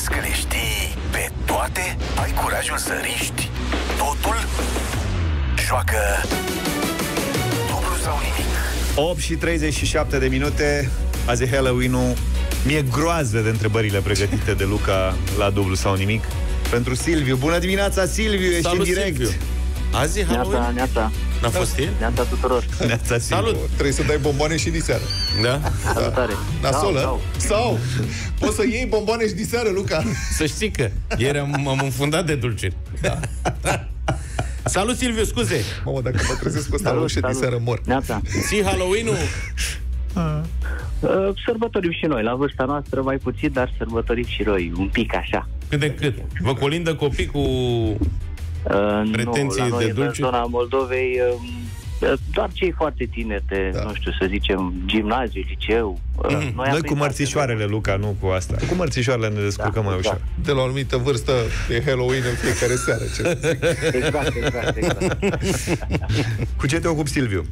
Crezi că le știi pe toate? Ai curajul să riști totul? Joacă dublu sau nimic. 8 și 37 de minute. Azi e Halloween-ul. Mi-e groază de întrebările pregătite de Luca la dublu sau nimic. Pentru Silviu. Bună dimineața, Silviu, ești în direct. Silviu. Azi e Halloween? Neața. N-a fost ieri? Neața tuturor. Neața, salut! Trebuie să dai bomboane și diseară. Da? Salutare. Nasolă? Sau poți să iei bomboane și diseară, Luca. Să știi că ieri m-am înfundat de dulciuri. Da. Salut, Silviu, scuze! Mamă, dacă mă trezesc cu ăsta la ușă diseară, mor. Neața. Ții Halloween-ul? Sărbătorim și noi, la vârsta noastră mai puțin, dar sărbătorim și noi, un pic așa. Cât de cât? Vă colindă copii cu pretenții nu, la noi, de dulciuri? în zona Moldovei, doar cei foarte tineri de, nu știu, să zicem, gimnaziu, liceu. Noi cu mărțișoarele, Luca, nu cu asta. Cu mărțișoarele ne descurcăm mai ușor. De la o anumită vârstă e Halloween în fiecare seară. Exact. Cu ce te ocupi, Silviu?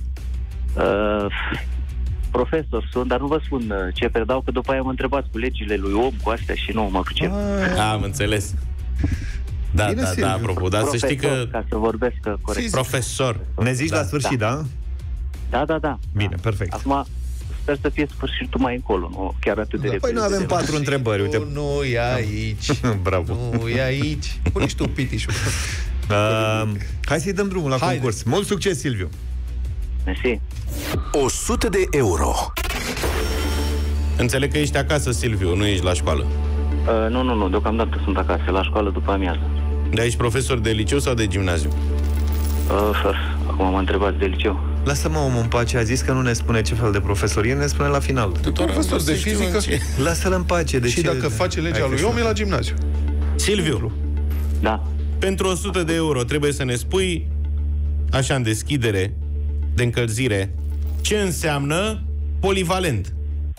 Profesor sunt, dar nu vă spun ce predau, că după aia mă întrebați cu legile lui om, cu astea și nu mă pricep. Am înțeles. Da, Bine, da, apropo, dar să știi că... ca să vorbesc corect. Profesor. Ne zici la sfârșit, da? Da. Bine, perfect. Acum, sper să fie sfârșitul mai încolo, nu chiar atât de repede. Păi nu avem 4 întrebări, uite. Nu e aici. Bravo. Nu e aici. Pune și tu pitișul. Hai să-i dăm drumul la concurs. Mult succes, Silviu. Mersi. 100 de euro. Înțeleg că ești acasă, Silviu, nu ești la școală. Nu, deocamdată sunt acasă, la școală după amiază. Dar ești profesor de liceu sau de gimnaziu? Acum mă întrebați de liceu. Lasă-mă omul în pace, a zis că nu ne spune ce fel de profesorie, ne spune la final. Profesor de fizică. Lasă-l în pace. De și ce? dacă face legea lui om, e la gimnaziu. Silviu, Da. pentru 100 de euro trebuie să ne spui, așa în deschidere, de încălzire, ce înseamnă polivalent.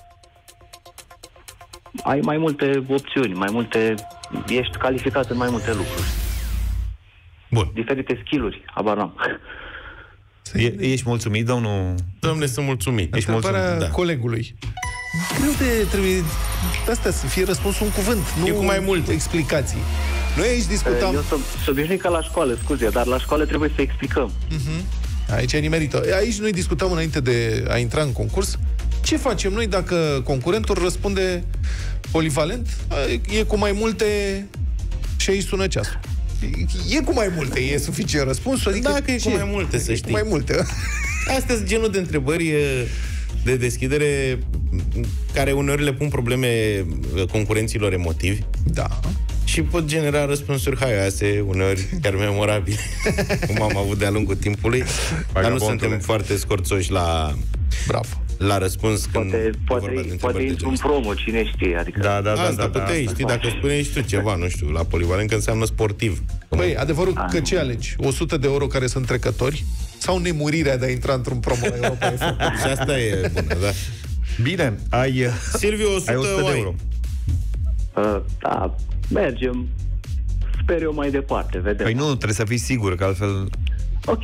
Ai mai multe opțiuni, ești calificat în mai multe lucruri. Bun. Diferite skill-uri, habar n-am. Ești mulțumit, domnul? Dom'le, sunt mulțumit. Ești mulțumit, colegului. Greu de trebuie asta să fie răspunsul un cuvânt, nu e cu mai multe explicații. Noi aici discutam... Eu sunt obișnuit ca la școală, scuze, dar la școală trebuie să explicăm. Aici e nimerită. Aici noi discutam înainte de a intra în concurs. Ce facem noi dacă concurentul răspunde polivalent? E cu mai multe și aici sună ceasul. E cu mai multe, e suficient răspunsul? Adică dacă e cu mai multe, să știi. Cu mai multe. Astea sunt genul de întrebări de deschidere care uneori le pun probleme concurenților emotivi. Da. Și pot genera răspunsuri haioase, uneori chiar memorabile, cum am avut de-a lungul timpului. Dar nu suntem foarte scorțoși la răspuns când poate intru un promo, cine știe. Adică... Da, puteai, știi, dacă spuneai tu ceva, nu știu, la polivalent, că înseamnă sportiv. Băi, adevărul că ce alegi? 100 de euro care sunt trecători sau nemurirea de a intra într-un promo la Europa FM? Și asta e bună, da. Bine, ai... Silviu, 100 de euro. Da, mergem. Sper eu mai departe, vedem. Păi nu, trebuie să fii sigur, că altfel... Ok.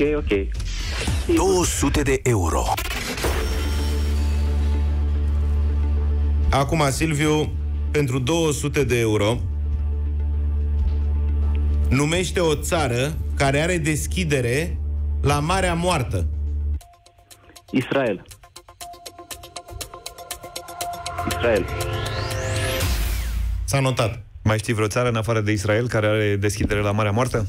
200 de euro. Acum, Silviu, pentru 200 de euro, numește o țară care are deschidere la Marea Moartă. Israel. S-a notat. Mai știi vreo țară în afară de Israel care are deschidere la Marea Moartă?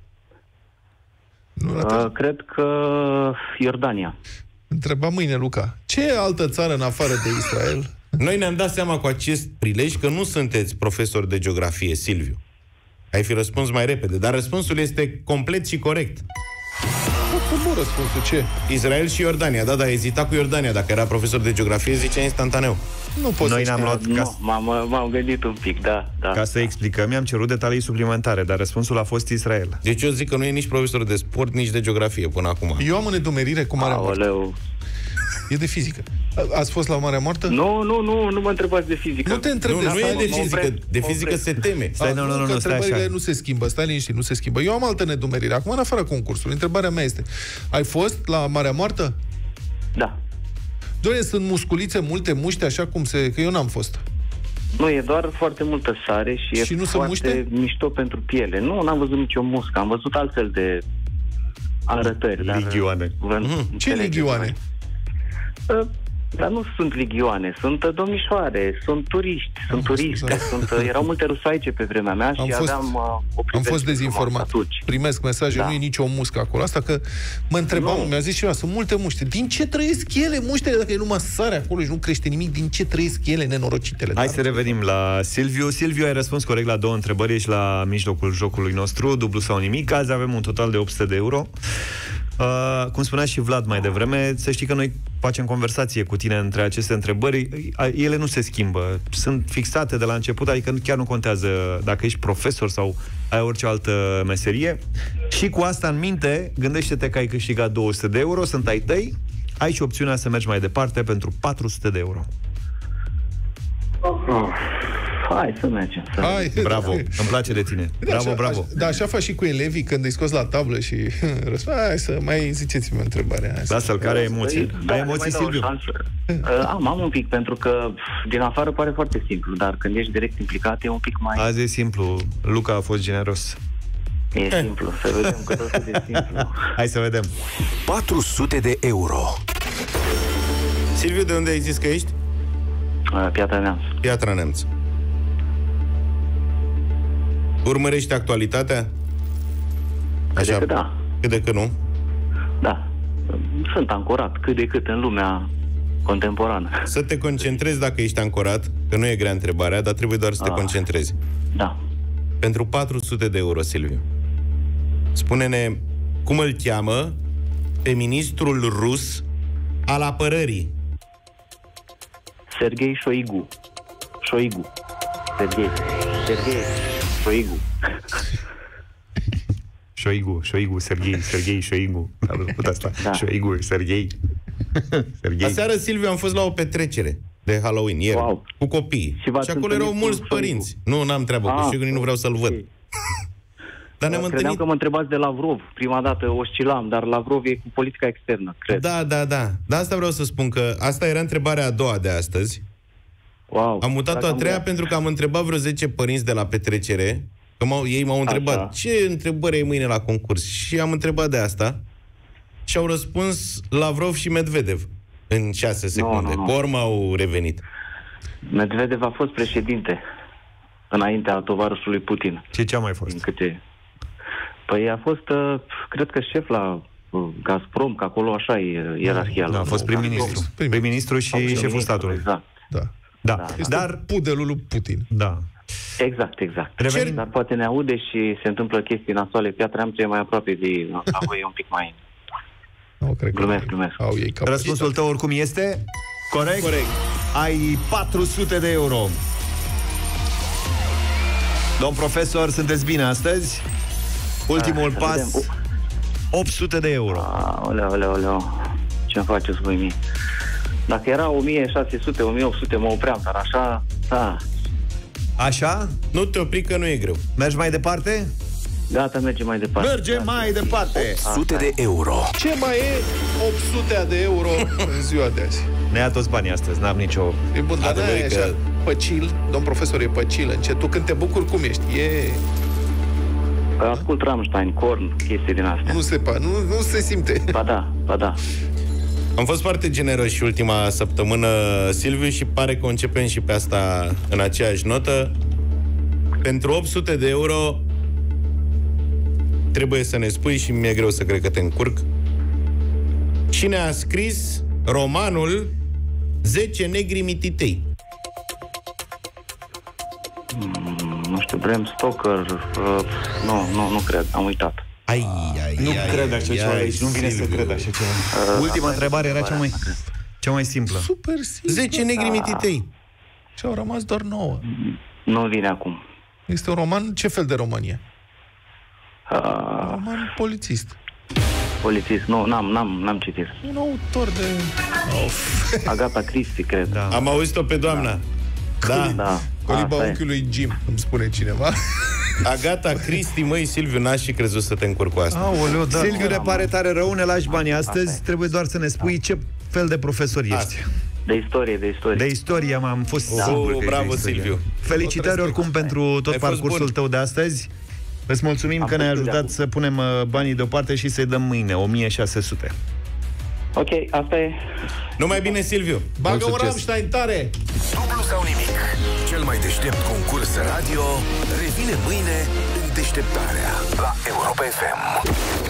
Cred că Iordania. Întreba mâine, Luca. Ce altă țară în afară de Israel? Noi ne-am dat seama cu acest prilej că nu sunteți profesor de geografie, Silviu. Ai fi răspuns mai repede, dar răspunsul este complet și corect. Bun răspunsul, ce? Israel și Iordania. Da, a ezitat cu Iordania. Dacă era profesor de geografie, zicea instantaneu. Nu pot Noi ne-am luat m-am gândit un pic, da. Ca să explicăm, i-am cerut detalii suplimentare, dar răspunsul a fost Israel. Deci eu zic că nu e nici profesor de sport, nici de geografie până acum. Eu am în nedumerire cu Marea Moartă. E de fizică. Ați fost la Marea Moartă? Nu mă întrebați de fizică. Nu te întreb nu e de fizică. De fizică se teme. Întrebările nu se schimbă. Stai liniștit, nu se schimbă. Eu am altă nedumerire. Acum, în afară concursului, întrebarea mea este: ai fost la Marea Moartă? Da. Doamne, sunt musculițe, multe muște, așa cum se... Că eu n-am fost. Nu, e doar foarte multă sare și e nu foarte mișto pentru piele. Nu, n-am văzut nicio muscă, am văzut altfel de arătări. Ligioane. Ce ligioane? Dar nu sunt ligioane, sunt domnișoare, sunt turiști, sunt turiste, erau multe rusoaice pe vremea mea și aveam am fost dezinformat. Primesc mesaje, nu e nicio muscă acolo. Asta că mă întrebam, mi-a zis ceva, sunt multe muște. Din ce trăiesc ele, muștele, dacă e numai sare acolo și nu crește nimic, din ce trăiesc ele, nenorocitele? Hai să revenim la Silviu. Silviu, ai răspuns corect la 2 întrebări, ești la mijlocul jocului nostru, dublu sau nimic. Azi avem un total de 800 de euro. Cum spunea și Vlad mai devreme, să știi că noi facem conversație cu tine între aceste întrebări. Ele nu se schimbă, sunt fixate de la început, adică chiar nu contează dacă ești profesor sau ai orice altă meserie. Și cu asta în minte, gândește-te că ai câștigat 200 de euro, sunt ai tăi, ai și opțiunea să mergi mai departe pentru 400 de euro. Hai să mergem. Bravo, îmi place de tine. Bravo. Da, așa faci și cu elevii când îi scoți la tablă și hai să mai ziceți-mi întrebarea. Lasă-l, care emoții? Ai emoții, Silviu? Am un pic, pentru că din afară pare foarte simplu, dar când ești direct implicat e un pic mai... Azi e simplu. Luca a fost generos. E simplu, să vedem cât o să de simplu. Hai să vedem. 400 de euro. Silviu, de unde ai zis că ești? Piatra Neamț. Piatra Neamț. Urmărești actualitatea? Așa, cât de cât da. Cât de cât nu? Da. Sunt ancorat cât de cât în lumea contemporană. Să te concentrezi dacă ești ancorat, că nu e grea întrebarea, dar trebuie doar să te concentrezi. Da. Pentru 400 de euro, Silviu, spune-ne cum îl cheamă pe ministrul rus al apărării. Sergei Shoigu. Sergei Shoigu. Sergei Shoigu. Am văzut asta. Da. Shoigu, Sergei. Aseară, Silviu, am fost la o petrecere de Halloween, ieri, cu copii. Și acolo erau mulți părinți. Nu, n-am treabă cu Shoigu, nu vreau să-l văd. Dar ne-am întâlnit... Credeam că mă întrebați de Lavrov. Prima dată oscilam, dar Lavrov e cu politica externă, cred. Da. Dar asta vreau să spun, că asta era întrebarea a doua de astăzi. Am mutat-o a treia pentru că am întrebat vreo 10 părinți de la petrecere, că ei m-au întrebat ce întrebări ai mâine la concurs. Și am întrebat de asta și au răspuns Lavrov și Medvedev în 6 secunde. Pe urmă au revenit. Medvedev a fost președinte înaintea tovarășului Putin. Ce a mai fost? Păi a fost, cred că șef la Gazprom, că acolo așa e ierarhia. A fost prim-ministru. Prim-ministru și șeful statului. Da. Este dar pudelul lui Putin. Da. Exact. Dar poate ne aude și se întâmplă chestii nasoale. Piatra Neamț e mai aproape de la voi, e un pic mai... Glumesc. Răspunsul tău oricum este corect. Ai 400 de euro. Domn profesor, sunteți bine astăzi? Ultimul pas, 800 de euro. Oleu. Ce-mi faceți voi mie? Dacă era 1600, 1800, mă opream, dar așa... Așa? Nu te opri, că nu e greu. Mergi mai departe? Gata, mergem mai departe. Mergem mai departe. 800 de euro. Ce mai e 800 de euro în ziua de azi? Ne ia toți banii astăzi, n-am nicio... E bun, dar n-ai așa, păcil, domn profesor, e păcil, încet. Tu când te bucuri, cum ești? Ascult Rammstein, Korn, chestii din astea. Nu se simte. Ba da. Am fost foarte generoși ultima săptămână, Silviu, și pare că începem și pe asta în aceeași notă. Pentru 800 de euro trebuie să ne spui, și mi-e greu să cred că te încurc, cine a scris romanul 10 negri mititei. Nu știu, Bram Stoker. Nu cred, am uitat. Nu cred așa ceva aici, nu vine să cred așa ceva. Ultima întrebare era cea mai simplă. Super simplu. 10 negri mititei. Și au rămas doar 9. Nu vine acum. Este un roman, ce fel de România? Roman polițist. Polițist, nu, n-am citit. Un autor de... Agatha Christie, cred. Da. Am auzit-o pe doamna. Da. Coliba unchiului Jim, îmi spune cineva. Agatha Christie, măi, Silviu, n-aș și crezut să te încurc cu asta. Aoleu, Silviu, ne pare tare rău, ne lași banii astăzi. Trebuie doar să ne spui ce fel de profesor ești. De istorie. De istorie am fost sigur că bravo, Silviu. Felicitări oricum pentru tot parcursul tău de astăzi. Îți mulțumim că ne-ai ajutat să punem banii deoparte și să-i dăm mâine 1600. Ok, asta e. Numai bine, Silviu. Bagă un Rammstein tare! Dublu sau nimic. Cel mai deștept concurs radio revine mâine în deșteptarea la Europa FM.